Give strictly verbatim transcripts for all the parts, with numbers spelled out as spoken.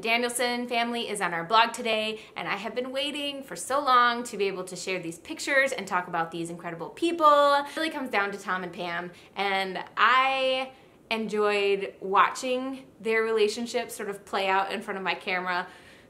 Danielson Family is on our blog today, and I have been waiting for so long to be able to share these pictures and talk about these incredible people. It really comes down to Tom and Pam, and I enjoyed watching their relationship sort of play out in front of my camera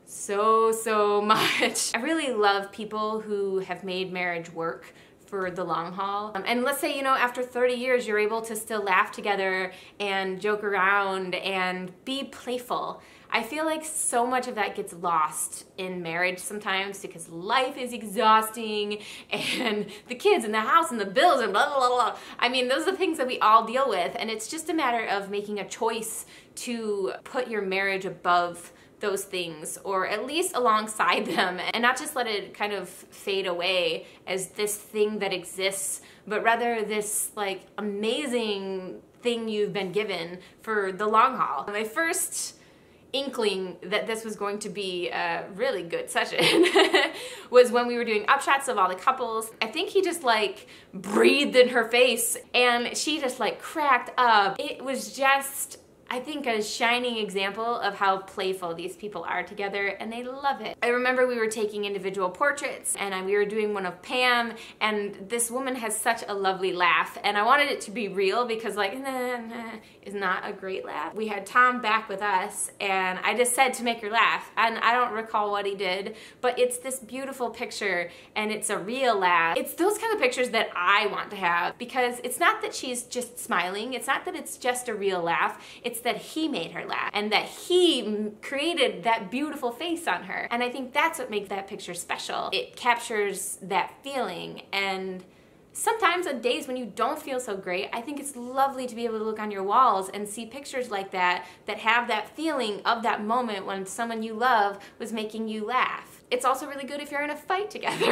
so, so much. I really love people who have made marriage work for the long haul. Um, and let's say, you know, after thirty years, you're able to still laugh together and joke around and be playful. I feel like so much of that gets lost in marriage sometimes because life is exhausting and the kids and the house and the bills and blah, blah, blah, blah. I mean, those are the things that we all deal with, and it's just a matter of making a choice to put your marriage above those things, or at least alongside them, and not just let it kind of fade away as this thing that exists, but rather this like amazing thing you've been given for the long haul. My first inkling that this was going to be a really good session was when we were doing upshots of all the couples. I think he just like breathed in her face and she just like cracked up. It was just, I think, a shining example of how playful these people are together, and they love it. I remember we were taking individual portraits, and I, we were doing one of Pam, and this woman has such a lovely laugh, and I wanted it to be real because like, nah, nah, is not a great laugh. We had Tom back with us, and I just said to make her laugh, and I don't recall what he did, but it's this beautiful picture, and it's a real laugh. It's those kind of pictures that I want to have, because it's not that she's just smiling, it's not that it's just a real laugh, it's that he made her laugh and that he created that beautiful face on her. And I think that's what makes that picture special. It captures that feeling, and sometimes on days when you don't feel so great, I think it's lovely to be able to look on your walls and see pictures like that that have that feeling of that moment when someone you love was making you laugh. It's also really good if you're in a fight together.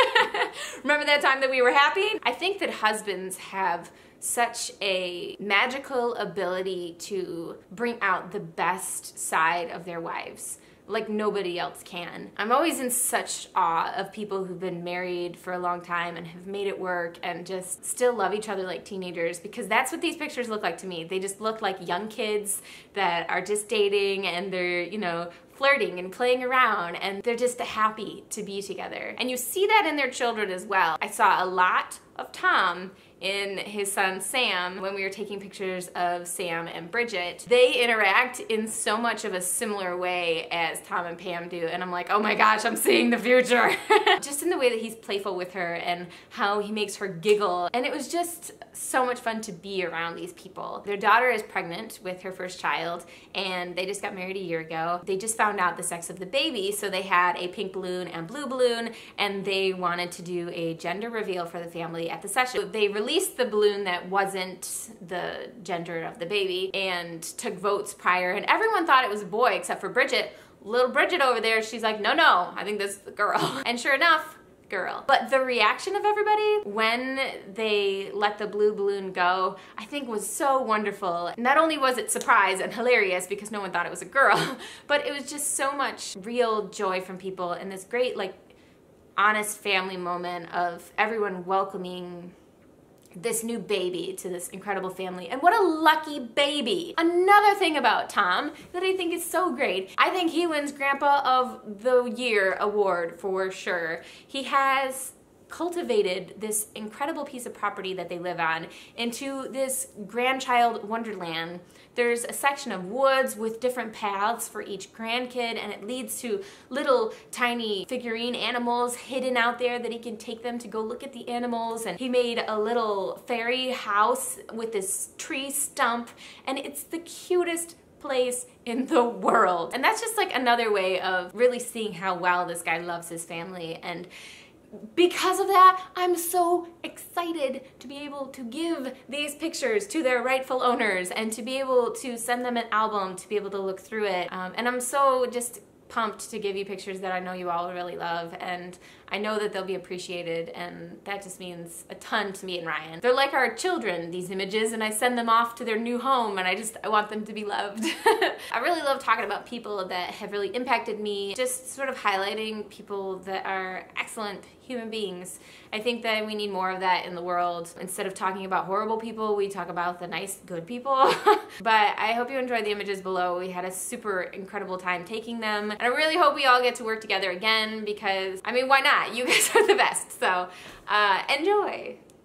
Remember that time that we were happy? I think that husbands have such a magical ability to bring out the best side of their wives like nobody else can. I'm always in such awe of people who've been married for a long time and have made it work and just still love each other like teenagers, because that's what these pictures look like to me. They just look like young kids that are just dating, and they're, you know, flirting and playing around, and they're just happy to be together. And you see that in their children as well. I saw a lot of Tom in his son Sam when we were taking pictures of Sam and Bridget. They interact in so much of a similar way as Tom and Pam do, and I'm like, oh my gosh, I'm seeing the future. Just in the way that he's playful with her and how he makes her giggle, and it was just so much fun to be around these people. Their daughter is pregnant with her first child, and they just got married a year ago. They just found out the sex of the baby, so they had a pink balloon and blue balloon, and they wanted to do a gender reveal for the family at the session. They released the balloon that wasn't the gender of the baby and took votes prior, and everyone thought it was a boy except for Bridget. Little Bridget over there, she's like, no, no, I think this is a girl. And sure enough, girl. But the reaction of everybody when they let the blue balloon go, I think was so wonderful. Not only was it surprise and hilarious because no one thought it was a girl, but it was just so much real joy from people, and this great like honest family moment of everyone welcoming this new baby to this incredible family. And what a lucky baby. Another thing about Tom that I think is so great, I think he wins Grandpa of the Year award for sure. He has cultivated this incredible piece of property that they live on into this grandchild wonderland. There's a section of woods with different paths for each grandkid, and it leads to little tiny figurine animals hidden out there that he can take them to go look at the animals. And he made a little fairy house with this tree stump, and it's the cutest place in the world. And that's just like another way of really seeing how well this guy loves his family. And because of that, I'm so excited to be able to give these pictures to their rightful owners and to be able to send them an album to be able to look through it. Um, and I'm so just pumped to give you pictures that I know you all really love, and I know that they'll be appreciated, and that just means a ton to me and Ryan. They're like our children, these images, and I send them off to their new home, and I just, I want them to be loved. I really love talking about people that have really impacted me, just sort of highlighting people that are excellent human beings. I think that we need more of that in the world. Instead of talking about horrible people, we talk about the nice, good people. But I hope you enjoyed the images below. We had a super incredible time taking them. And I really hope we all get to work together again because, I mean, why not? You guys are the best. So uh, enjoy.